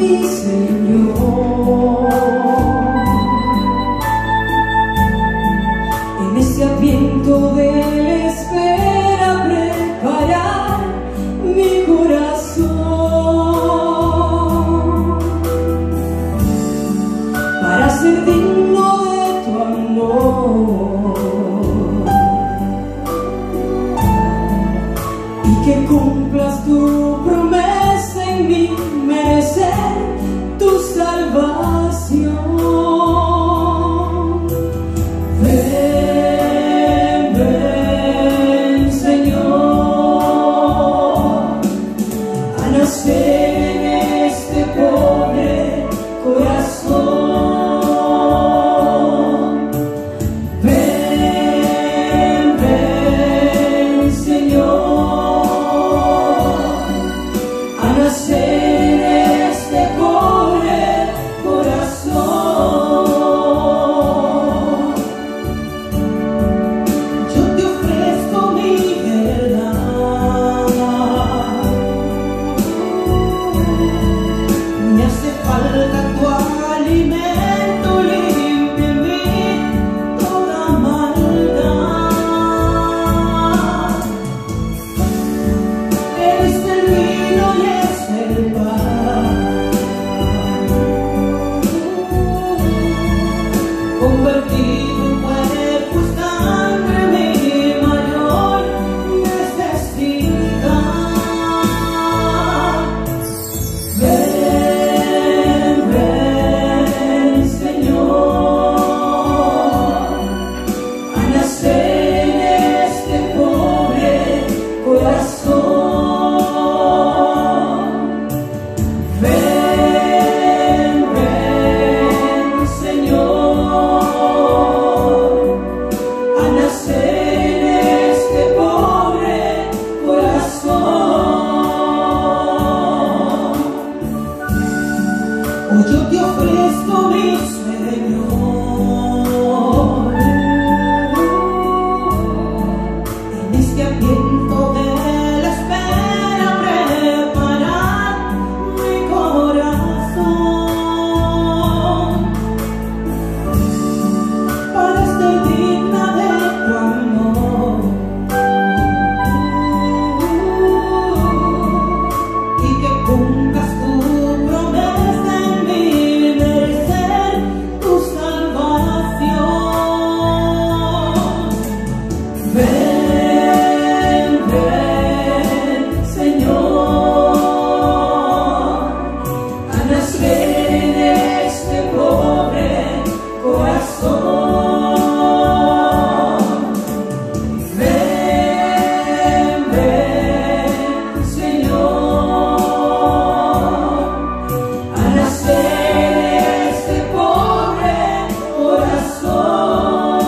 mi Señor. En ese adviento de la espera, preparar mi corazón para ser digno de tu amor, y que cumplas tu promesa en mí, merecer tu salvación. Ven, ven, Señor, a nacer en este pobre corazón. Ven, ven, Señor, a nacer en este pobre corazón. Yo te ofrezco mi verdad, me hace falta tu alimento, limpia en mí toda maldad. Eres el vino y es el pan, convertido en cuerpo y sangre, mi mayor necesidad. Ven, ven, Señor, a nacer en este pobre corazón. Ven, ven, Señor, a nacer en este pobre corazón. Hoy yo te ofrezco mi Señor, en este adviento de la espera, preparar mi corazón para ser digna de tu amor, y que cumplas tu promesa en mí, merecer tu salvación. Ven, ven, Señor, a nacer en este pobre corazón. Ven, ven, Señor, a nacer en este pobre corazón.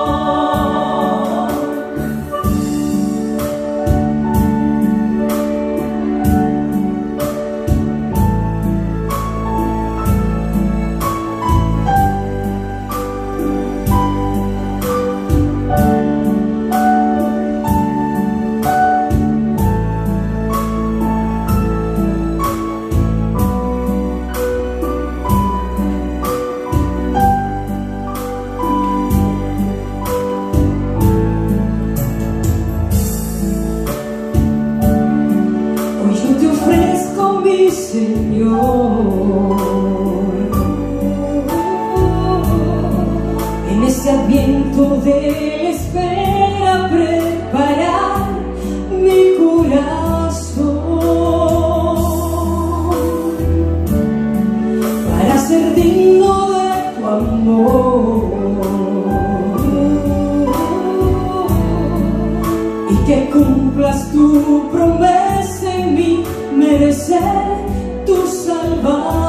Hoy yo te ofrezco mi Señor, en este adviento de la espera, preparar mi corazón para ser digno de tu amor, y que cumplas tu promesa en mí, merecer tu salvación.